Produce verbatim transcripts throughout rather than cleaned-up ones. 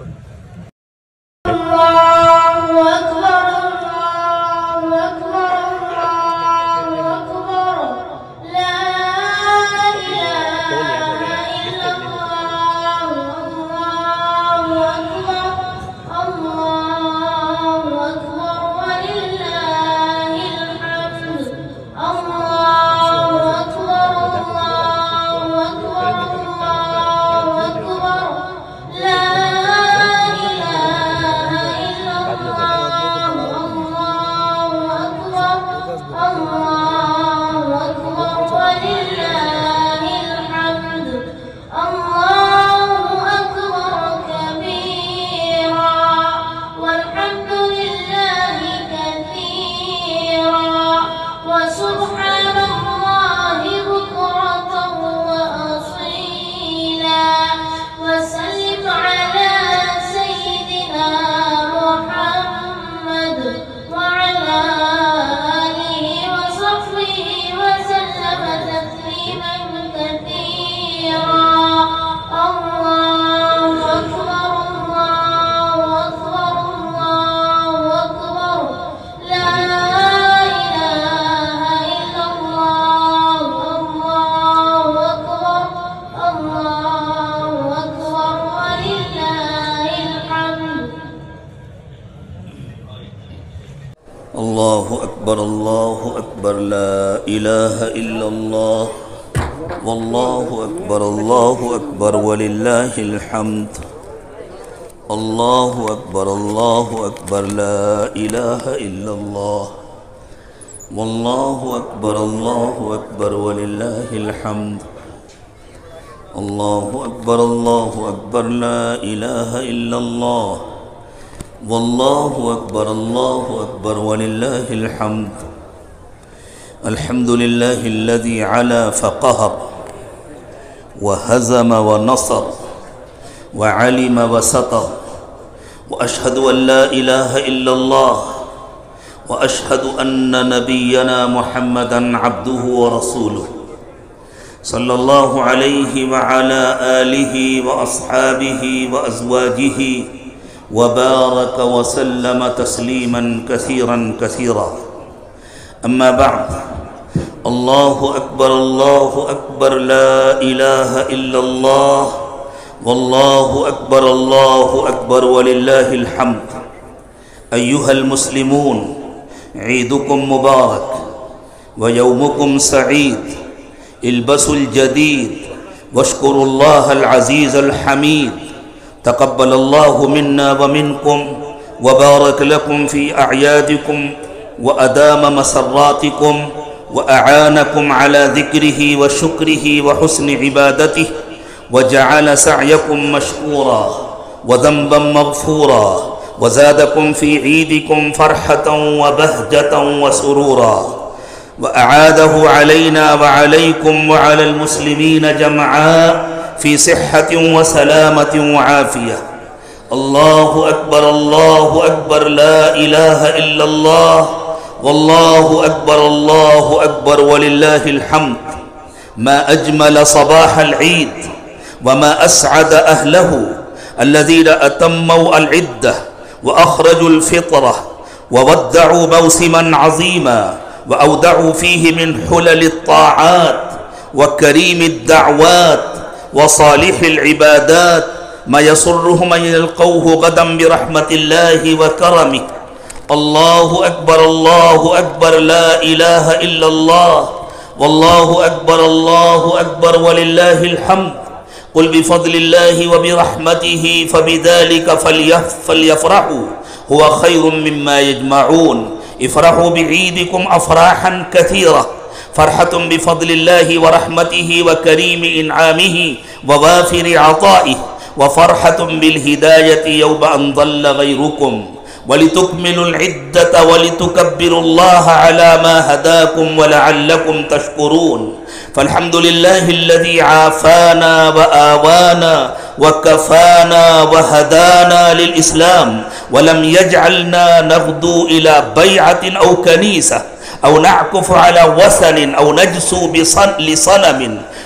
الله أكبر الله أكبر لا إله إلا الله والله أكبر الله أكبر ولله الحمد الله أكبر الله أكبر لا إله إلا الله والله أكبر الله أكبر ولله الحمد الله أكبر الله أكبر لا إله إلا الله والله أكبر الله أكبر ولله الحمد الحمد لله الذي علا فقهر وهزم ونصر وعلم وستر وأشهد أن لا إله إلا الله وأشهد أن نبينا محمدا عبده ورسوله صلى الله عليه وعلى آله وأصحابه وأزواجه وبارك وسلم تسليما كثيرا كثيرا أما بعد الله أكبر الله أكبر لا إله إلا الله والله أكبر الله أكبر ولله الحمد أيها المسلمون عيدكم مبارك ويومكم سعيد البسوا الجديد واشكروا الله العزيز الحميد تقبل الله منا ومنكم وبارك لكم في أعيادكم وأدام مسراتكم وأعانكم على ذكره وشكره وحسن عبادته وجعل سعيكم مشكورا وذنبا مغفورا وزادكم في عيدكم فرحة وبهجة وسرورا وأعاده علينا وعليكم وعلى المسلمين جمعاء في صحة وسلامة وعافية الله أكبر الله أكبر لا إله إلا الله والله أكبر الله أكبر ولله الحمد ما أجمل صباح العيد وما أسعد أهله الذين أتموا العدة وأخرجوا الفطرة وودعوا موسما عظيما وأودعوا فيه من حلل الطاعات وكريم الدعوات وصالح العبادات ما يسرهم أن يلقوه غدا برحمة الله وكرمه الله أكبر الله أكبر لا إله إلا الله والله أكبر الله أكبر ولله الحمد قل بفضل الله وبرحمته فبذلك فليفرحوا هو خير مما يجمعون افرحوا بعيدكم أفراحا كثيرة فرحة بفضل الله ورحمته وكريم إنعامه ووافر عطائه وفرحة بالهداية يوم أن ضل غيركم ولتكملوا العدة ولتكبروا الله على ما هداكم ولعلكم تشكرون فالحمد لله الذي عافانا وآوانا وكفانا وهدانا للإسلام ولم يجعلنا نغدو إلى بيعة أو كنيسة أو نعكف على وثن أو نجسو لصنم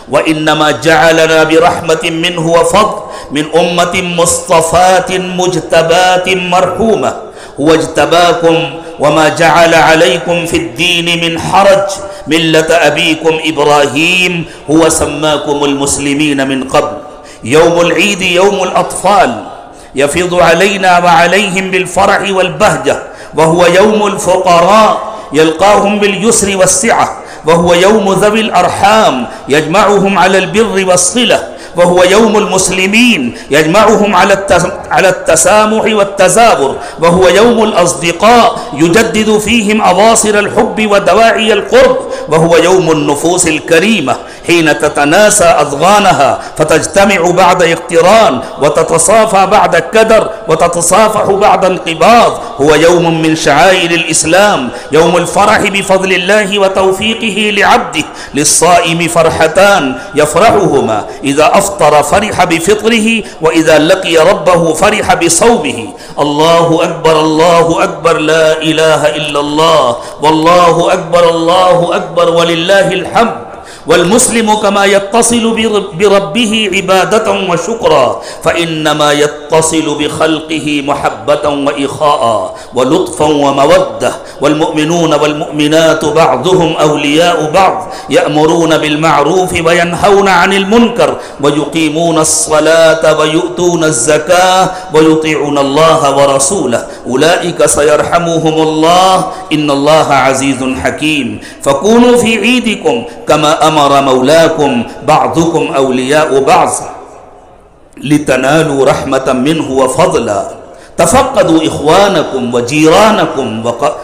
وإنما جعلنا برحمة منه وفضل من أمة مصطفاة مجتباة مرحومة. هو اجتباكم وما جعل عليكم في الدين من حرج ملة أبيكم إبراهيم هو سماكم المسلمين من قبل. يوم العيد يوم الأطفال يفيض علينا وعليهم بالفرح والبهجة، وهو يوم الفقراء يلقاهم باليسر والسعة، وهو يوم ذوي الأرحام يجمعهم على البر والصلة، وهو يوم المسلمين يجمعهم على التسامح والتزابر، وهو يوم الأصدقاء يجدد فيهم أواصر الحب ودواعي القرب، وهو يوم النفوس الكريمة حين تتناسى أضغانها فتجتمع بعد اقتران وتتصافى بعد كدر وتتصافح بعد انقباض. هو يوم من شعائر الإسلام، يوم الفرح بفضل الله وتوفيقه لعبده. للصائم فرحتان يفرحهما، إذا أفطر فرح بفطره، وإذا لقي ربه فرح بصومه. الله أكبر الله أكبر، لا إله إلا الله، والله أكبر الله أكبر ولله الحمد. والمسلم كما يتصل بربه عبادة وشكرا فإنما يتصل بخلقه محبة وإخاء ولطفا ومودة. والمؤمنون والمؤمنات بعضهم أولياء بعض، يأمرون بالمعروف وينهون عن المنكر، ويقيمون الصلاة ويؤتون الزكاة ويطيعون الله ورسوله، أولئك سيرحمهم الله، إن الله عزيز حكيم. فكونوا في عيدكم كما أمر مولاكم بعضكم أولياء بعض لتنالوا رحمة منه وفضلا. تفقدوا إخوانكم وجيرانكم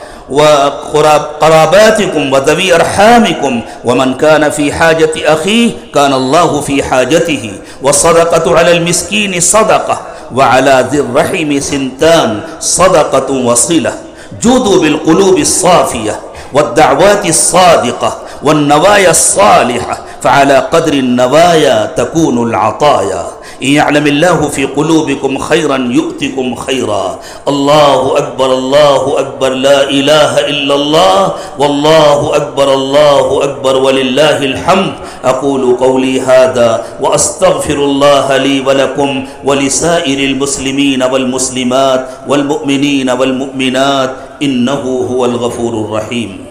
وقراباتكم وذوي أرحامكم، ومن كان في حاجة أخيه كان الله في حاجته. والصدقة على المسكين صدقة، وعلى ذي الرحم سنتان صدقة وصلة. جودوا بالقلوب الصافية والدعوات الصادقة والنوايا الصالحة، فعلى قدر النوايا تكون العطايا. إن يعلم الله في قلوبكم خيرا يؤتكم خيرا. الله أكبر الله أكبر، لا إله إلا الله، والله أكبر الله أكبر ولله الحمد. أقول قولي هذا وأستغفر الله لي ولكم ولسائر المسلمين والمسلمات والمؤمنين والمؤمنات، إنه هو الغفور الرحيم.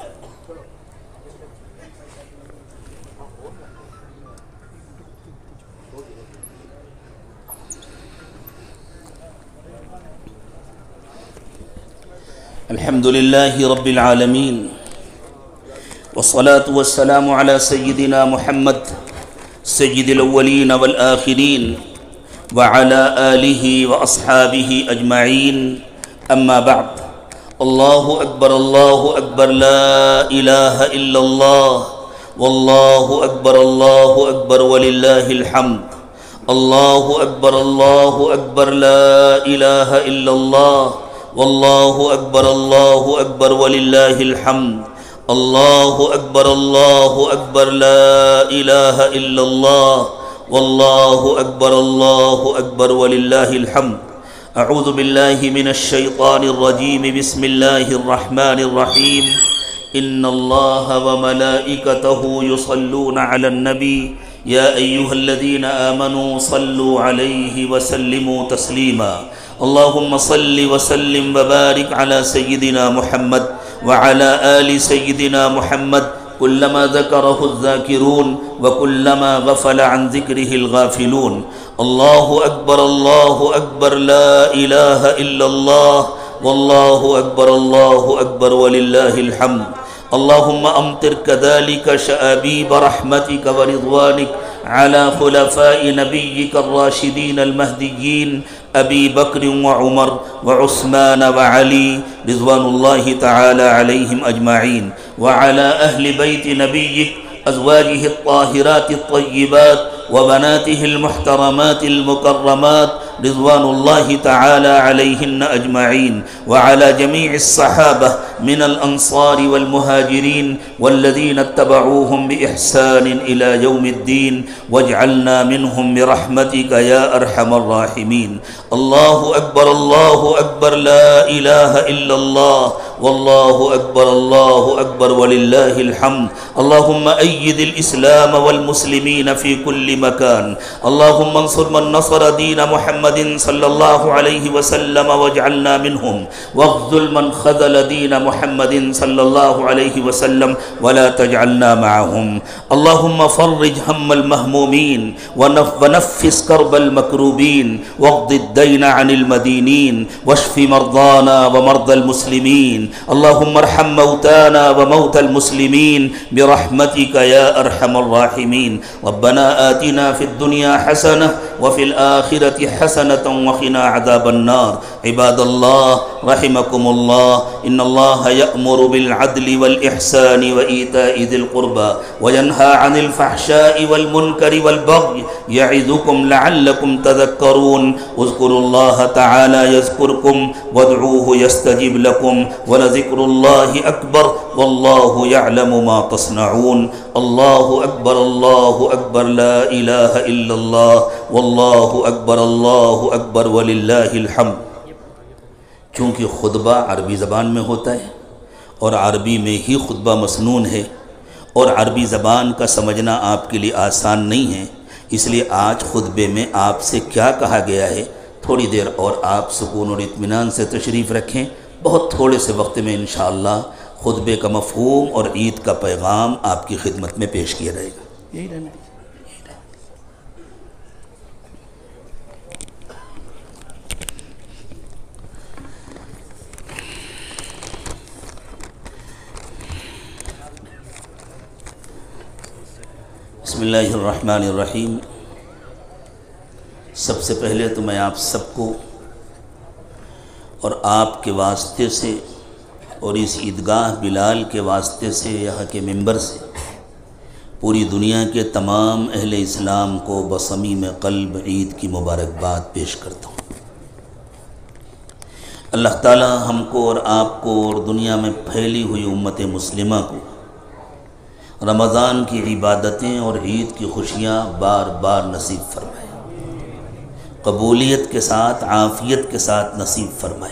الحمد لله رب العالمين، والصلاة والسلام على سيدنا محمد سيد الأولين والآخرين وعلى آله وأصحابه أجمعين. أما بعد، الله أكبر الله أكبر، لا إله إلا الله، والله أكبر الله أكبر ولله الحمد. الله أكبر الله أكبر، لا إله إلا الله، والله أكبر الله أكبر ولله الحمد. الله أكبر الله أكبر، لا إله إلا الله، والله أكبر الله أكبر ولله الحمد. أعوذ بالله من الشيطان الرجيم، بسم الله الرحمن الرحيم. إن الله وملائكته يصلون على النبي يا أيها الذين آمنوا صلوا عليه وسلموا تسليما. اللهم صل وسلم وبارك على سيدنا محمد وعلى آل سيدنا محمد كلما ذكره الذاكرون وكلما غفل عن ذكره الغافلون. الله أكبر الله أكبر، لا إله إلا الله، والله أكبر الله أكبر ولله الحمد. اللهم أمطر كذلك شآبيب رحمتك ورضوانك على خلفاء نبيك الراشدين المهديين أبي بكر وعمر وعثمان وعلي رضوان الله تعالى عليهم أجمعين، وعلى أهل بيت نبيك أزواجه الطاهرات الطيبات وبناته المحترمات المكرمات رضوان الله تعالى عليهن أجمعين وعلى جميع الصحابة من الأنصار والمهاجرين والذين اتبعوهم بإحسان إلى يوم الدين واجعلنا منهم برحمتك يا أرحم الراحمين. الله أكبر الله أكبر لا إله إلا الله والله أكبر الله أكبر ولله الحمد. اللهم أيد الإسلام والمسلمين في كل مكان. اللهم انصر من نصر دين محمد صلى الله عليه وسلم واجعلنا منهم، واخذل من خذل دين محمد صلى الله عليه وسلم ولا تجعلنا معهم. اللهم فرج هم المهمومين ونفس كرب المكروبين واقض الدين عن المدينين واشف مرضانا ومرضى المسلمين. اللهم ارحم موتانا وموتى المسلمين برحمتك يا أرحم الراحمين. ربنا آتنا في الدنيا حسنة وفي الآخرة حسنة وقنا عذاب النار. عباد الله رحمكم الله، إن الله يأمر بالعدل والإحسان وإيتاء ذي القربى وينهى عن الفحشاء والمنكر والبغي يعظكم لعلكم تذكرون. اذكروا الله تعالى يذكركم وادعوه يستجب لكم ولذكر الله أكبر والله يعلم ما تصنعون. الله أكبر الله أكبر لا إله إلا الله والله أكبر الله أكبر وللہ الحمد. چونکہ خطبہ عربی زبان میں ہوتا ہے اور عربی میں ہی خطبہ مسنون ہے اور عربی زبان کا سمجھنا آپ کے لیے آسان نہیں ہے، اس لیے آج خطبے میں آپ سے کیا کہا گیا ہے تھوڑی دیر اور آپ سکون اور اطمینان سے تشریف رکھیں. بہت تھوڑے سے وقت میں انشاءاللہ خطبے کا مفہوم اور عید کا پیغام آپ کی خدمت میں پیش کیا جائے گا. یہی رہنا ہے. بسم اللہ الرحمن الرحیم. سب سے پہلے تو میں آپ سب کو اور آپ کے واسطے سے اور اس عیدگاہ بلال کے واسطے سے یہاں کے ممبر سے پوری دنیا کے تمام اہل اسلام کو بصمیم قلب عید کی مبارکباد پیش کرتا ہوں. اللہ تعالی ہم کو اور آپ کو اور دنیا میں پھیلی ہوئی امت مسلمہ کو رمضان کی عبادتیں اور عید کی خوشیاں بار بار نصیب فرمائے، قبولیت کے ساتھ عافیت کے ساتھ نصیب فرمائے.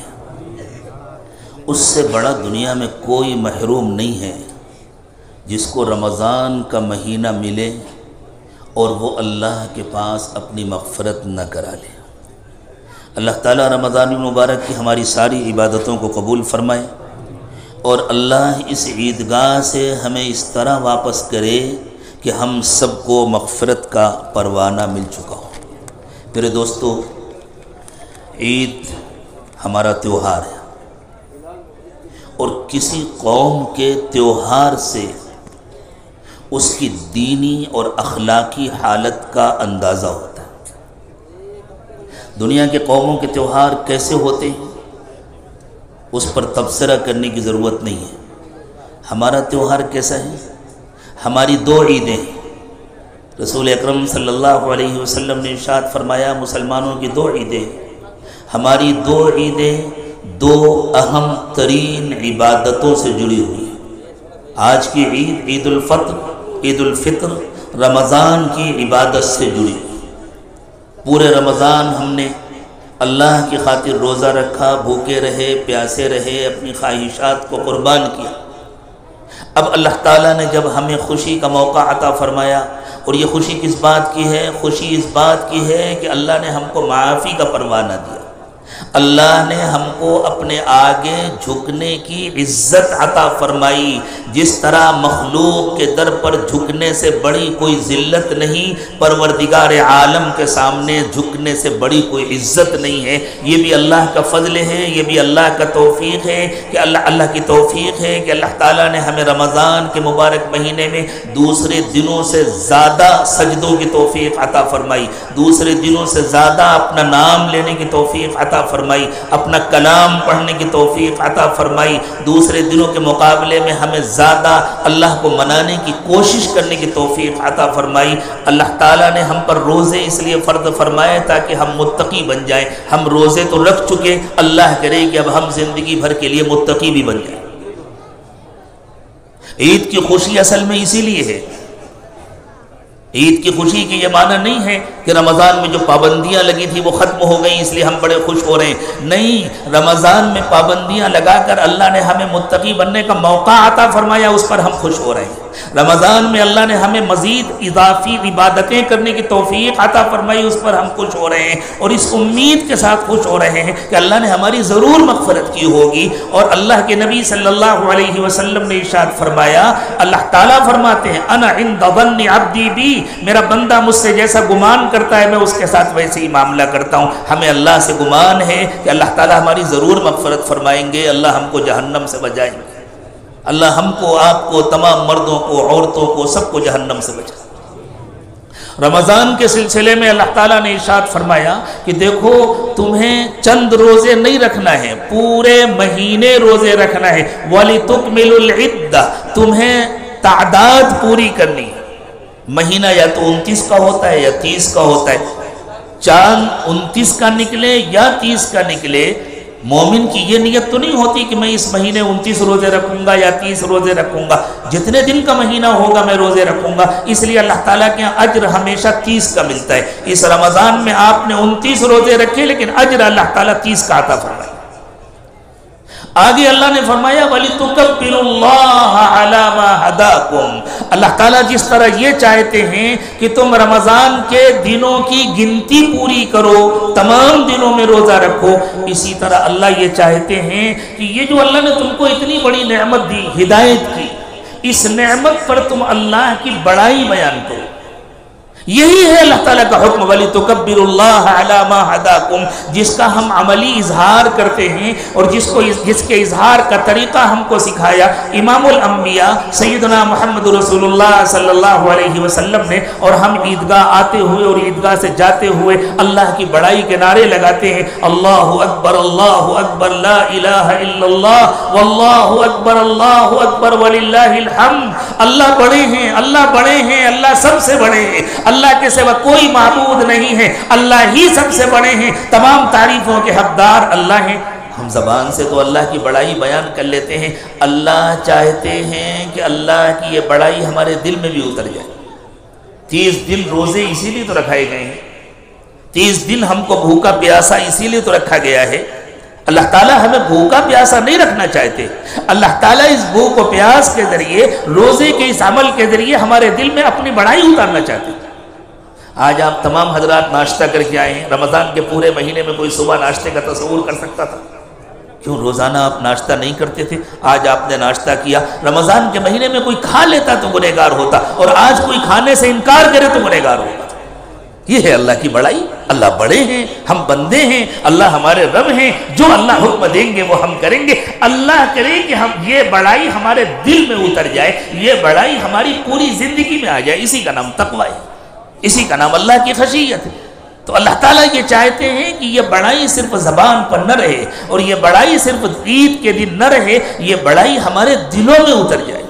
اس سے بڑا دنیا میں کوئی محروم نہیں ہے جس کو رمضان کا مہینہ ملے اور وہ اللہ کے پاس اپنی مغفرت نہ کرا لے. اللہ تعالیٰ رمضان المبارک کی ہماری ساری عبادتوں کو قبول فرمائے اور اللہ اس عیدگاہ سے ہمیں اس طرح واپس کرے کہ ہم سب کو مغفرت کا پروانہ مل چکا ہو. میرے دوستو، عید ہمارا تیوہار ہے اور کسی قوم کے تیوہار سے اس کی دینی اور اخلاقی حالت کا اندازہ ہوتا ہے. دنیا کے قوموں کے تیوہار کیسے ہوتے ہیں اس پر تبصرہ کرنے کی ضرورت نہیں ہے. ہمارا تیوہار کیسا ہے؟ ہماری دو عیدیں ہیں. رسول اکرم صلی اللہ علیہ وسلم نے ارشاد فرمایا مسلمانوں کی دو عیدیں. ہماری دو عیدیں دو اہم ترین عبادتوں سے جڑی ہوئی ہیں. آج کی عید عید الفطر عید الفطر رمضان کی عبادت سے جڑی. پورے رمضان ہم نے اللہ کی خاطر روزہ رکھا، بھوکے رہے، پیاسے رہے، اپنی خواہشات کو قربان کیا. اب اللہ تعالیٰ نے جب ہمیں خوشی کا موقع عطا فرمایا، اور یہ خوشی کس بات کی ہے؟ خوشی اس بات کی ہے کہ اللہ نے ہم کو معافی کا پروانہ دیا. اللہ نے ہم کو اپنے آگے جھکنے کی عزت عطا فرمائی. جس طرح مخلوق کے در پر جھکنے سے بڑی کوئی ذلت نہیں، پروردگار عالم کے سامنے جھکنے سے بڑی کوئی عزت نہیں ہے. یہ بھی اللہ کا فضل ہے، یہ بھی اللہ کا توفیق ہے کہ اللہ اللہ کی توفیق ہے کہ اللہ تعالیٰ نے ہمیں رمضان کے مبارک مہینے میں دوسرے دنوں سے زیادہ سجدوں کی توفیق عطا فرمائی، دوسرے دنوں سے زیادہ اپنا نام لینے کی توفیق عطا عطا فرمائی، اپنا کلام پڑھنے کی توفیق عطا فرمائی، دوسرے دنوں کے مقابلے میں ہمیں زیادہ اللہ کو منانے کی کوشش کرنے کی توفیق عطا فرمائی۔ اللہ تعالیٰ نے ہم پر روزے اس لیے فرض فرمائے تاکہ ہم متقی بن جائیں۔ ہم روزے تو رکھ چکے، اللہ کرے کہ اب ہم زندگی بھر کے لیے متقی بھی بن جائیں۔ عید کی خوشی اصل میں اسی لیے ہے۔ عید کی خوشی کی یہ معنی نہیں ہے کہ رمضان میں جو پابندیاں لگی تھی وہ ختم ہو گئیں اس لیے ہم بڑے خوش ہو رہے ہیں، نہیں، رمضان میں پابندیاں لگا کر اللہ نے ہمیں متقی بننے کا موقع عطا فرمایا، اس پر ہم خوش ہو رہے ہیں۔ رمضان میں اللہ نے ہمیں مزید اضافی عبادتیں کرنے کی توفیق عطا فرمائی، اس پر ہم خوش ہو رہے ہیں، اور اس امید کے ساتھ خوش ہو رہے ہیں کہ اللہ نے ہماری ضرور مغفرت کی ہوگی۔ اور اللہ کے نبی صلی اللہ علیہ وسلم نے ارشاد فرمایا، اللہ تعالیٰ فرماتے ہیں انا عند ظن عبدی بی، میرا بندہ مجھ سے جیسا گمان کرتا ہے میں اس کے ساتھ ویسے ہی معاملہ کرتا ہوں۔ ہمیں اللہ سے گمان ہے کہ اللہ تعالیٰ ہماری ضرور مغفرت فرمائیں گے، اللہ ہم کو جہنم سے بچائیں گے، اللہ ہم کو، آپ کو، تمام مردوں کو، عورتوں کو، سب کو جہنم سے بچائے۔ رمضان کے سلسلے میں اللہ تعالیٰ نے ارشاد فرمایا کہ دیکھو تمہیں چند روزے نہیں رکھنا ہے، پورے مہینے روزے رکھنا ہے۔ وَلِتُكْمِلُوا الْعِدَّةَ، تمہیں تعداد پوری کرنی ہے۔ مہینہ یا تو انتیس کا ہوتا ہے یا تیس کا ہوتا ہے، چاند انتیس کا نکلے یا تیس کا نکلے، مومن کی یہ نیت تو نہیں ہوتی کہ میں اس مہینے انتیس روزے رکھوں گا یا تیس روزے رکھوں گا، جتنے دن کا مہینہ ہوگا میں روزے رکھوں گا۔ اس لیے اللہ تعالیٰ کے یہاں اجر ہمیشہ تیس کا ملتا ہے۔ اس رمضان میں آپ نے انتیس روزے رکھے لیکن اجر اللہ تعالیٰ تیس کا عطا فرمائے۔ آگے اللہ نے فرمایا وَلِتُكَبِّرُوا اللَّهَ عَلَى مَا هَدَاكُمْ، اللہ تعالیٰ جس طرح یہ چاہتے ہیں کہ تم رمضان کے دنوں کی گنتی پوری کرو، تمام دنوں میں روزہ رکھو، اسی طرح اللہ یہ چاہتے ہیں کہ یہ جو اللہ نے تم کو اتنی بڑی نعمت دی، ہدایت کی، اس نعمت پر تم اللہ کی بڑائی بیان کرو۔ یہی ہے اللہ تعالیٰ کا حکم وَلِتُكَبِّرُوا اللَّهَ عَلَى مَا هَدَاكُمْ، جس کا ہم عملی اظہار کرتے ہیں اور جس کو جس کے اظہار کا طریقہ ہم کو سکھایا امام الانبیاء سیدنا محمد رسول اللہ صلی اللہ علیہ وسلم نے، اور ہم عیدگاہ آتے ہوئے اور عیدگاہ سے جاتے ہوئے اللہ کی بڑائی کے نعرے لگاتے ہیں، اللہ اکبر اللہ اکبر لا الہ الا اللہ واللہ اکبر اللہ اکبر وللہ الحمد، اللہ بڑے ہیں، اللہ بڑے ہیں، اللہ سب سے بڑے ہیں، اللہ کے سوا کوئی معبود نہیں ہے، اللہ ہی سب سے بڑے ہیں، تمام تعریفوں کے حقدار اللہ ہیں۔ ہم زبان سے تو اللہ کی بڑائی بیان کر لیتے ہیں، اللہ چاہتے ہیں کہ اللہ کی یہ بڑائی ہمارے دل میں بھی اتر جائے۔ تیس دن روزے اسی لیے تو رکھائے گئے ہیں، تیس دن ہم کو بھوکا پیاسا اسی لیے تو رکھا گیا ہے۔ اللہ تعالیٰ ہمیں بھوکا پیاسا نہیں رکھنا چاہتے، اللہ تعالیٰ اس بھوک و پیاس کے ذریعے، روزے کے اس عمل کے ذریعے ہمارے دل میں اپنی بڑائی اتارنا چاہتے ہیں۔ آج آپ تمام حضرات ناشتہ کر کے آئے ہیں، رمضان کے پورے مہینے میں کوئی صبح ناشتے کا تصور کر سکتا تھا؟ کیوں روزانہ آپ ناشتہ نہیں کرتے تھے؟ آج آپ نے ناشتہ کیا، رمضان کے مہینے میں کوئی کھا لیتا تو گنہگار ہوتا، اور آج کوئی کھانے سے انکار کرے تو گنہگار ہوتا۔ یہ ہے اللہ کی بڑائی، اللہ بڑے ہیں، ہم بندے ہیں، اللہ ہمارے رب ہیں، جو اللہ حکم دیں گے وہ ہم کریں گے۔ اللہ کرے کہ ہم یہ بڑائی ہمارے دل میں اتر جائے، یہ بڑائی ہماری پوری زندگی میں آ جائے، اسی کا نام تقویٰ ہے، اسی کا نام اللہ کی خشیت ہے۔ تو اللہ تعالیٰ یہ چاہتے ہیں کہ یہ بڑائی صرف زبان پر نہ رہے، اور یہ بڑائی صرف عید کے دن نہ رہے، یہ بڑائی ہمارے دلوں میں اتر جائے۔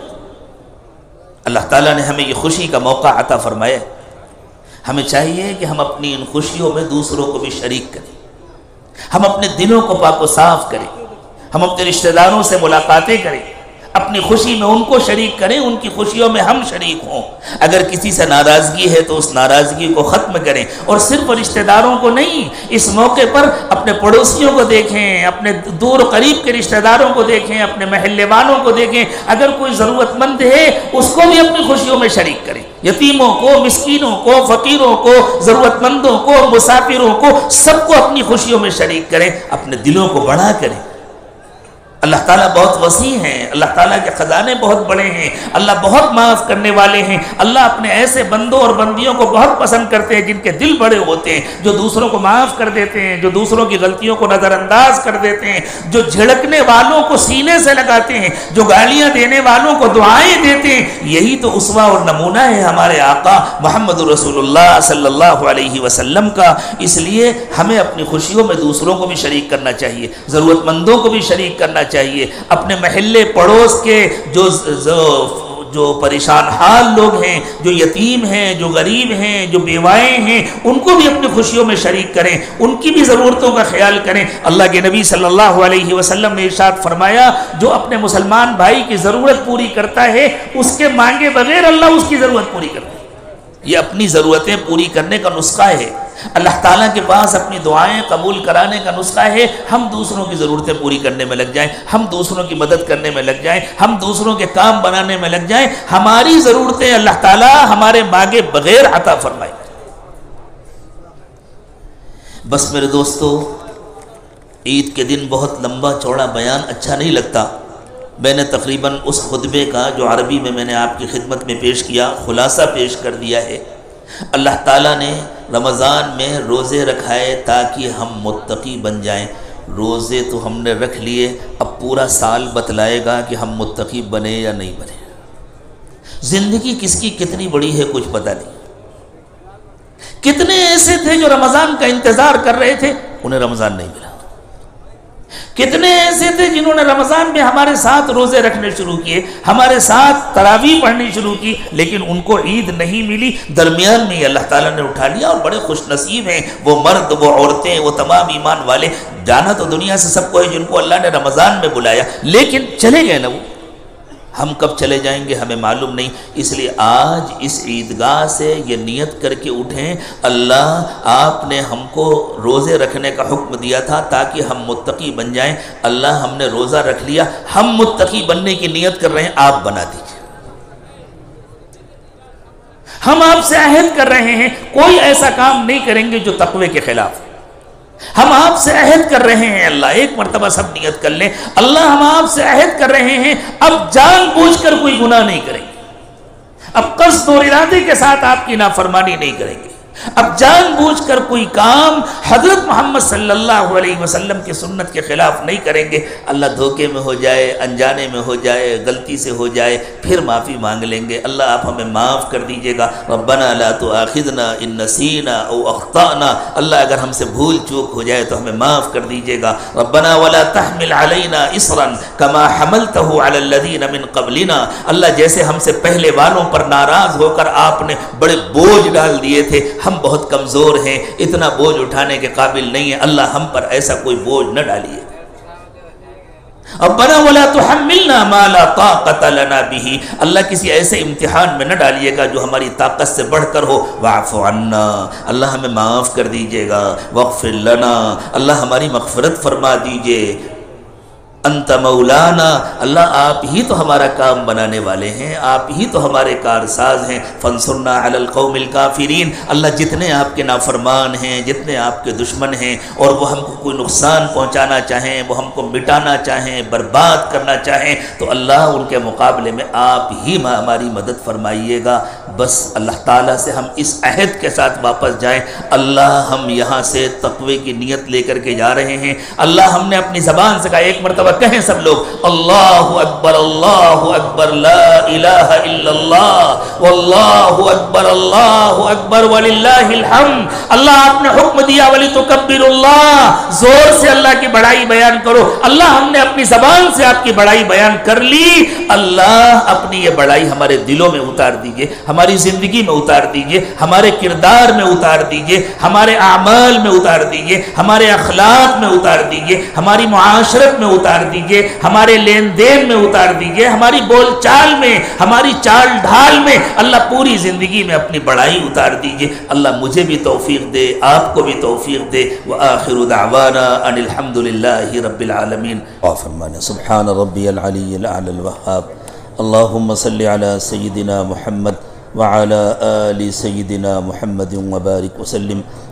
اللہ تعالیٰ نے ہمیں یہ خوشی کا موقع عطا فرمایا، ہمیں چاہیے کہ ہم اپنی ان خوشیوں میں دوسروں کو بھی شریک کریں، ہم اپنے دلوں کو پاک و صاف کریں، ہم اپنے رشتہ داروں سے ملاقاتیں کریں، اپنی خوشی میں ان کو شریک کریں، ان کی خوشیوں میں ہم شریک ہوں۔ اگر کسی سے ناراضگی ہے تو اس ناراضگی کو ختم کریں، اور صرف رشتہ داروں کو نہیں، اس موقع پر اپنے پڑوسیوں کو دیکھیں، اپنے دور قریب کے رشتہ داروں کو دیکھیں، اپنے محلے والوں کو دیکھیں، اگر کوئی ضرورت مند ہے اس کو بھی اپنی خوشیوں میں شریک کریں، یتیموں کو، مسکینوں کو، فقیروں کو، ضرورت مندوں کو، مسافروں کو، سب کو اپنی خوشیوں میں شریک کریں، اپنے دلوں کو بڑا کریں۔ اللہ تعالیٰ بہت وسیع ہیں، اللہ تعالیٰ کے خزانے بہت بڑے ہیں، اللہ بہت معاف کرنے والے ہیں۔ اللہ اپنے ایسے بندوں اور بندیوں کو بہت پسند کرتے ہیں جن کے دل بڑے ہوتے ہیں، جو دوسروں کو معاف کر دیتے ہیں، جو دوسروں کی غلطیوں کو نظر انداز کر دیتے ہیں، جو جھڑکنے والوں کو سینے سے لگاتے ہیں، جو گالیاں دینے والوں کو دعائیں دیتے ہیں۔ یہی تو اسوہ اور نمونہ ہے ہمارے آقا محمد رسول اللہ صلی اللہ علیہ وسلم کا۔ اس لیے ہمیں اپنی خوشیوں میں دوسروں کو بھی شریک کرنا چاہیے، ضرورت مندوں کو بھی شریک کرنا چاہیے، اپنے محلے پڑوس کے جو جو پریشان حال لوگ ہیں، جو یتیم ہیں، جو غریب ہیں، جو بیوائیں ہیں، ان کو بھی اپنی خوشیوں میں شریک کریں، ان کی بھی ضرورتوں کا خیال کریں۔ اللہ کے نبی صلی اللہ علیہ وسلم نے ارشاد فرمایا، جو اپنے مسلمان بھائی کی ضرورت پوری کرتا ہے اس کے مانگے بغیر اللہ اس کی ضرورت پوری کرتا ہے۔ یہ اپنی ضرورتیں پوری کرنے کا نسخہ ہے، اللہ تعالیٰ کے پاس اپنی دعائیں قبول کرانے کا نسخہ ہے۔ ہم دوسروں کی ضرورتیں پوری کرنے میں لگ جائیں، ہم دوسروں کی مدد کرنے میں لگ جائیں، ہم دوسروں کے کام بنانے میں لگ جائیں، ہماری ضرورتیں اللہ تعالیٰ ہمارے مانگے بغیر عطا فرمائے۔ بس میرے دوستو، عید کے دن بہت لمبا چوڑا بیان اچھا نہیں لگتا۔ میں نے تقریباً اس خطبے کا جو عربی میں میں نے آپ کی خدمت میں پیش کیا خلاصہ پیش کر دیا ہے۔ اللہ تعالیٰ نے رمضان میں روزے رکھائے تاکہ ہم متقی بن جائیں۔ روزے تو ہم نے رکھ لیے، اب پورا سال بتلائے گا کہ ہم متقی بنے یا نہیں بنے۔ زندگی کس کی کتنی بڑی ہے کچھ پتہ نہیں۔ کتنے ایسے تھے جو رمضان کا انتظار کر رہے تھے، انہیں رمضان نہیں ملا۔ کتنے ایسے تھے جنہوں نے رمضان میں ہمارے ساتھ روزے رکھنے شروع کیے، ہمارے ساتھ تراویح پڑھنی شروع کی، لیکن ان کو عید نہیں ملی۔ درمیان میں اللہ تعالیٰ نے اٹھا لیا، اور بڑے خوش نصیب ہیں وہ مرد، وہ عورتیں، وہ تمام ایمان والے۔ جانا تو دنیا سے سب کو ہے جن کو اللہ نے رمضان میں بلایا، لیکن چلے گئے نا وہ۔ ہم کب چلے جائیں گے ہمیں معلوم نہیں، اس لیے آج اس عیدگاہ سے یہ نیت کر کے اٹھیں، اللہ آپ نے ہم کو روزے رکھنے کا حکم دیا تھا تاکہ ہم متقی بن جائیں۔ اللہ ہم نے روزہ رکھ لیا، ہم متقی بننے کی نیت کر رہے ہیں، آپ بنا دیجئے۔ ہم آپ سے عہد کر رہے ہیں، کوئی ایسا کام نہیں کریں گے جو تقوی کے خلاف۔ ہم آپ سے عہد کر رہے ہیں، اللہ ایک مرتبہ سب نیت کر لیں، اللہ ہم آپ سے عہد کر رہے ہیں، اب جان بوجھ کر کوئی گناہ نہیں کریں گے، اب قصد اور ارادے کے ساتھ آپ کی نافرمانی نہیں کریں گے، اب جان بوجھ کر کوئی کام حضرت محمد صلی اللہ علیہ وسلم کی سنت کے خلاف نہیں کریں گے۔ اللہ دھوکے میں ہو جائے، انجانے میں ہو جائے، غلطی سے ہو جائے، پھر معافی مانگ لیں گے، اللہ آپ ہمیں معاف کر دیجئے گا۔ ربنا لا تؤاخذنا ان نسینا او اخطأنا، اللہ اگر ہم سے بھول چوک ہو جائے تو ہمیں معاف کر دیجئے گا۔ ربنا ولا تحمل علینا اصرا کما حملته علی الذین من قبلنا، اللہ جیسے ہم سے پہلے والوں پر ناراض ہو کر آپ نے بڑے بوجھ ڈال دیے تھے، ہم بہت کمزور ہیں، اتنا بوجھ اٹھانے کے قابل نہیں ہیں، اللہ ہم پر ایسا کوئی بوجھ نہ ڈالیے۔ ربنا ولا تحملنا ما لا طاقت لنا به، اللہ کسی ایسے امتحان میں نہ ڈالیے گا جو ہماری طاقت سے بڑھ کر ہو۔ واعف عنا، اللہ ہمیں معاف کر دیجئے گا۔ واغفر لنا، اللہ ہماری مغفرت فرما دیجئے۔ انت مولانا، اللہ آپ ہی تو ہمارا کام بنانے والے ہیں، آپ ہی تو ہمارے کارساز ہیں۔ فانصرنا علی القوم الکافرین، اللہ جتنے آپ کے نافرمان ہیں، جتنے آپ کے دشمن ہیں، اور وہ ہم کو کوئی نقصان پہنچانا چاہیں، وہ ہم کو مٹانا چاہیں، برباد کرنا چاہیں، تو اللہ ان کے مقابلے میں آپ ہی ہماری مدد فرمائیے گا۔ بس اللہ تعالیٰ سے ہم اس عہد کے ساتھ واپس جائیں، اللہ ہم یہاں سے تقوی کی نیت لے کر کے جا رہے ہیں۔ اللہ ہم نے اپنی زبان سے کہا، ایک مرتبہ کہیں سب لوگ، اللہ اکبر اللہ اکبر لا الہ الا اللہ واللہ اکبر اللہ اکبر وللہ الحمد۔ اللہ آپ نے حکم دیا وَلِتُكَبِّرُوا اللہ، زور سے اللہ کی بڑائی بیان کرو۔ اللہ ہم نے اپنی زبان سے آپ کی بڑائی بیان کر لی، اللہ اپنی یہ بڑائی ہمارے دلوں میں اتار دیجئے، ہماری زندگی میں اتار دیجئے، ہمارے کردار میں اتار دیجئے، ہمارے اعمال میں اتار دیجئے، ہمارے اخلاق میں اتار دیجئے، ہماری معاشرت میں اتار دیجئے، ہمارے لین دین میں اتار دیجئے، ہماری بول چال میں، ہماری چال ڈھال میں، اللہ پوری زندگی میں اپنی بڑائی اتار دیجئے۔ اللہ مجھے بھی توفیق دے، آپ کو بھی توفیق دے۔ وآخر دعوانا ان الحمدللہ رب العالمین۔ فرمانا سبحان ربی العلی الاعلی الوہاب، اللہم صلی علی سیدنا محمد وعلى آل سيدنا محمد وبارك وسلم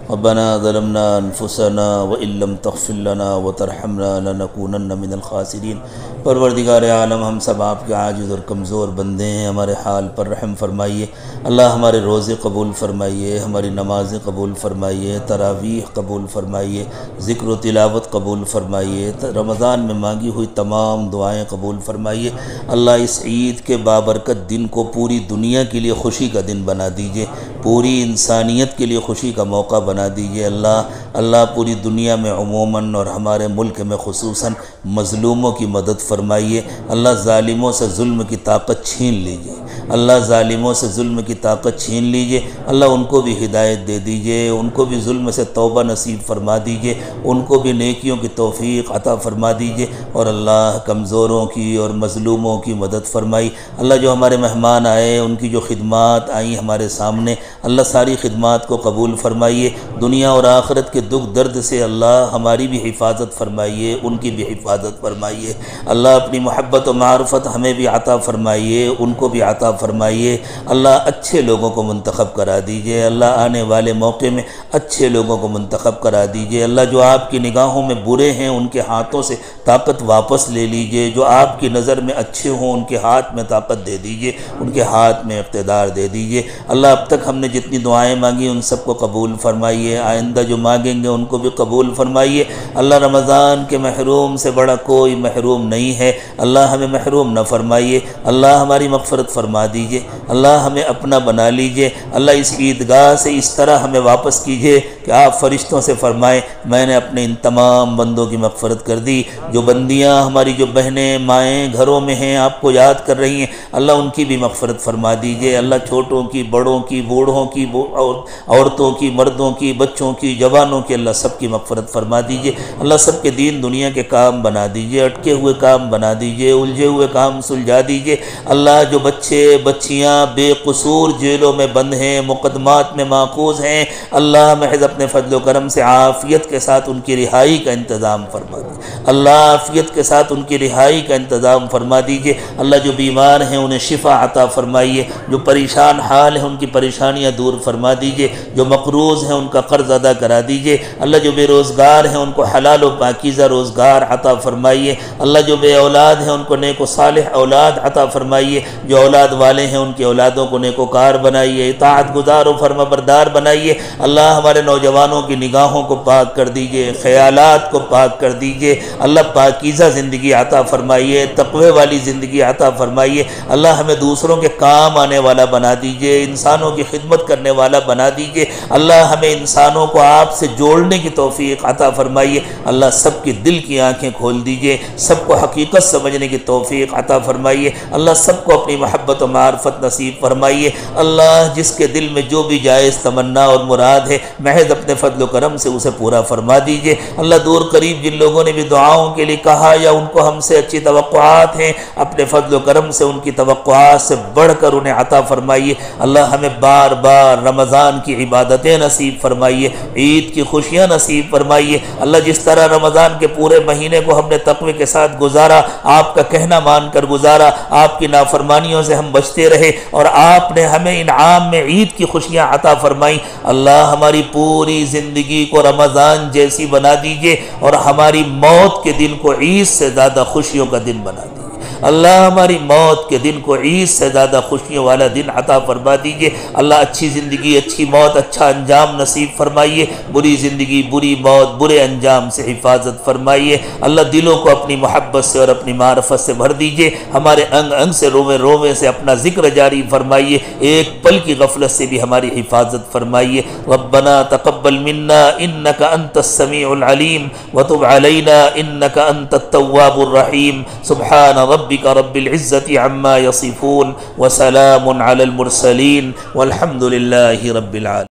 ربنا ظلمنا انفسنا وان لم تغفر لنا وترحمنا لنكونن من الخاسرین۔ پروردگار عالم، ہم سب آپ کے عاجز اور کمزور بندے ہیں، ہمارے حال پر رحم فرمائیے اللہ۔ ہمارے روزے قبول فرمائیے، ہماری نمازیں قبول فرمائیے، تراویح قبول فرمائیے، ذکر و تلاوت قبول فرمائیے، رمضان میں مانگی ہوئی تمام دعائیں قبول فرمائیے اللہ۔ اس عید کے بابرکت دن کو پوری دنیا کے لیے خوشی کا دن بنا دیجئے، پوری انسانیت کے لیے خوشی کا موقع بنا دیجئے اللہ۔ اللہ پوری دنیا میں عموماً اور ہمارے ملک میں خصوصاً مظلوموں کی مدد فرمائیے اللہ۔ ظالموں سے ظلم کی طاقت چھین لیجئے اللہ، ظالموں سے ظلم کی طاقت چھین لیجئے اللہ۔ ان کو بھی ہدایت دے دیجئے، ان کو بھی ظلم سے توبہ نصیب فرما دیجئے، ان کو بھی نیکیوں کی توفیق عطا فرما دیجئے، اور اللہ کمزوروں کی اور مظلوموں کی مدد فرمائی اللہ۔ جو ہمارے مہمان آئے، ان کی جو خدمات آئیں ہمارے سامنے اللہ، ساری خدمات کو قبول فرمائیے۔ دنیا اور آخرت کے دکھ درد سے اللہ ہماری بھی حفاظت فرمائیے، ان کی بھی حفاظت فرمائیے اللہ۔ اپنی محبت و معرفت ہمیں بھی عطا فرمائیے، ان کو بھی عطا فرمائیے اللہ۔ اچھے لوگوں کو منتخب کرا دیجئے اللہ، آنے والے موقع میں اچھے لوگوں کو منتخب کرا دیجئے اللہ۔ جو آپ کی نگاہوں میں برے ہیں ان کے ہاتھوں سے طاقت واپس لے لیجئے، جو آپ کی نظر میں اچھے ہوں ان کے ہاتھ میں طاقت دے دیجئے، ان کے ہاتھ میں اقتدار دے دیجئے اللہ۔ اب تک ہم نے جتنی دعائیں مانگی ان سب کو قبول فرمائیے، آئندہ جو مانگیں گے ان کو بھی قبول فرمائیے اللہ۔ رمضان کے محروم سے بڑا کوئی محروم نہیں ہے اللہ، ہمیں محروم نہ فرمائیے اللہ۔ ہماری مغفرت فرما دیجئے اللہ، ہمیں اپنا بنا لیجئے اللہ۔ اس عیدگاہ سے اس طرح ہمیں واپس کیجئے کہ آپ فرشتوں سے فرمائیں میں نے اپنے ان تمام بندوں کی مغفرت کر دی۔ جو بندیاں ہماری جو بہنیں مائیں گھروں میں ہیں آپ کو یاد کر رہی ہیں اللہ، ان کی بھی مغفرت فرما دیجئے اللہ۔ چھوٹوں کی، بڑوں کی، بوڑھوں کی، عورتوں کی، مردوں کی، بچوں کی، جوانوں کی اللہ سب کی مغفرت فرما دیجئے اللہ۔ سب کے دین دنیا کے کام بنا دیجئے، اٹکے ہوئے کام بنا دیجئے، الجھے ہوئے کام سلجھا دیجئے اللہ۔ جو بچے بچیاں بے قصور جیلوں میں بند ہیں، مقدمات میں ماخوذ ہیں اللہ، محض اپنے فضل و کرم سے عافیت کے ساتھ ان کی رہائی کا انتظام فرما دیجئے اللہ۔ عافیت کے ساتھ ان کی رہائی کا انتظام فرما دیجئے اللہ۔ جو بیمار ہیں انہیں شفا عطا فرمائیے، جو پریشان حال ہیں ان کی پریشانیاں دور فرما دیجئے، جو مقروض ہیں ان کا قرض ادا کرا دیجئے اللہ۔ جو بے روزگار ہیں ان کو حلال و پاکیزہ روزگار عطا فرمائیے اللہ۔ جو بے اولاد ہیں ان کو نیک و صالح اولاد عطا فرمائیے، جو اولاد والے ہیں ان کی اولادوں کو نیک و کار بنائیے، اطاعت گزار و فرما بردار بنائیے اللہ۔ ہمارے نوجوانوں کی نگاہوں کو پاک کر دیجئے، خیالات کو پاک کر دیجئے اللہ۔ پاکیزہ زندگی عطا فرمائیے، تقوی والی زندگی عطا فرمائیے اللہ۔ ہمیں دوسروں کے کام آنے والا بنا دیجئے، انسانوں کی خدمت کرنے والا بنا دیجئے اللہ۔ ہمیں انسانوں کو آپ سے جوڑنے کی توفیق عطا فرمائیے اللہ۔ سب کی دل کی آنکھیں کھول دیجئے، سب کو حقیقت سمجھنے کی توفیق عطا فرمائیے اللہ۔ سب کو اپنی محبت و معرفت نصیب فرمائیے اللہ۔ جس کے دل میں جو بھی جائز تمنا اور مراد ہے محض اپنے فضل و کرم سے اسے پورا فرما دیجئے اللہ۔ دور قریب جن لوگوں نے بھی دعاؤں کے لیے کہا یا ان کو ہم سے اچھی توقعات ہیں، اپنے فضل و کرم سے ان کی توقعات سے بڑھ کر انہیں عطا فرمائیے اللہ۔ ہمیں بار بار رمضان کی عبادتیں نصیب فرمائیے، عید کی خوشیاں نصیب فرمائیے اللہ۔ جس طرح رمضان کے پورے مہینے کو ہم نے تقوی کے ساتھ گزارا، آپ کا کہنا مان کر گزارا، آپ کی نافرمانیوں سے ہم بچتے رہے اور آپ نے ہمیں انعام میں عید کی خوشیاں عطا فرمائیں اللہ۔ ہماری پوری زندگی کو رمضان جیسی بنا دیجئے اور ہماری موت کے دن کو عید سے زیادہ خوشیوں کا دن بنا دیجئے اللہ۔ ہماری موت کے دن کو عید سے زیادہ خوشیوں والا دن عطا فرما دیجئے اللہ۔ اچھی زندگی، اچھی موت، اچھا انجام نصیب فرمائیے، بری زندگی، بری موت، برے انجام سے حفاظت فرمائیے اللہ۔ دلوں کو اپنی محبت سے اور اپنی معرفت سے بھر دیجئے، ہمارے انگ انگ سے، روے روے سے اپنا ذکر جاری فرمائیے، ایک پل کی غفلت سے بھی ہماری حفاظت فرمائیے۔ ربنا تقبل منا انك انت السميع العليم وتب علينا انك انت التواب الرحيم۔ سبحان ربك رب العزة عما يصفون وسلام على المرسلين والحمد لله رب العالمين۔